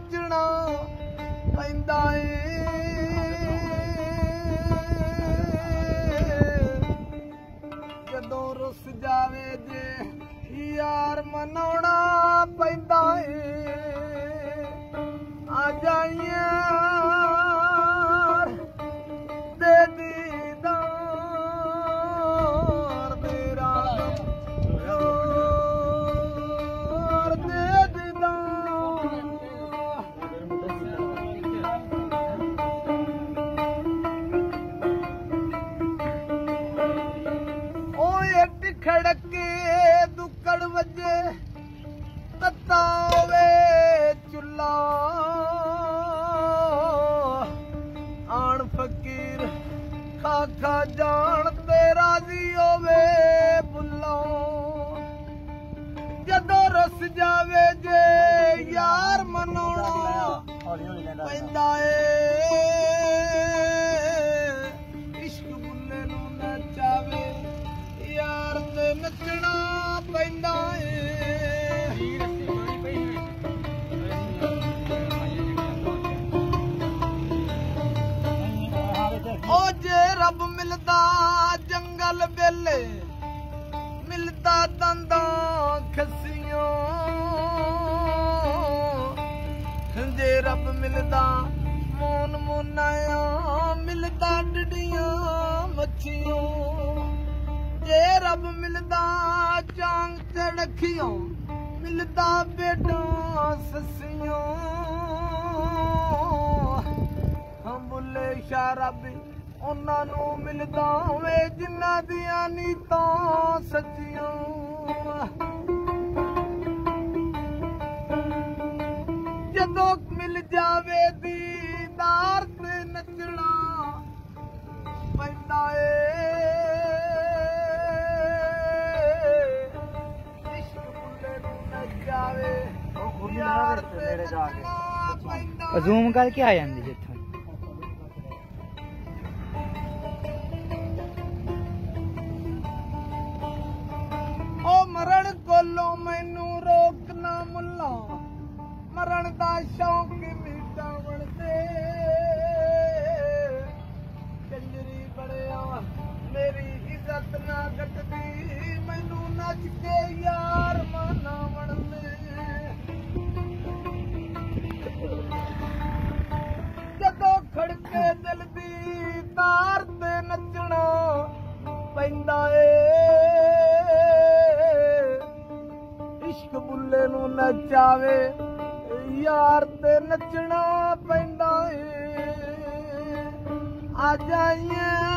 नचना पैंदा जदों रुस जावे जे यार मनाउणा पैंदा आ जाइए दे दीदार तेरा दे दीदार ओ इट खड़के दुक्कड़ वजे ततावे चुल्ला आण फकीर खाखा जान ते राजी होवे बुल्लो जदों रस जावे जे यार मनाउणा पैंदा इश्क बुल्ले नूं नचावे यार ते नचना पैंदा ओ जे रब मिलदा जंगल बेले मिलदा दंदा खसियों जे रब मिलदा मोन मोनाया मिलदा डडियां मच्छियों जे रब मिलदा चांग चढ़खियों मिलदा बेटा ससियों हम बुले शाह रब उन्हां नूं मिलदा होवे जिन्हां दियां नीतां सच्चियां जदों मिल जावे दीदार ते नचना पैंदा इश्क बुल्ले नूं नचावे यार ते नचना पैंदा ਜ਼ੂਮ ਕਰਕੇ ਆ ਜਾਂਦੀ ਜਿੱਥੋਂ मरण कोलों मैनू रोकना मुल्ला मरण दा शौक मिटावण दे कंजरी बड़िया मेरी इज्जत ना घटदी मैनू नच के यार मनावण दे जदों खड़के दिल दी तार ते नचना पैंदा इश्क बुल्ले नूं नचावे यार ते नचना पैंदा आ जाइए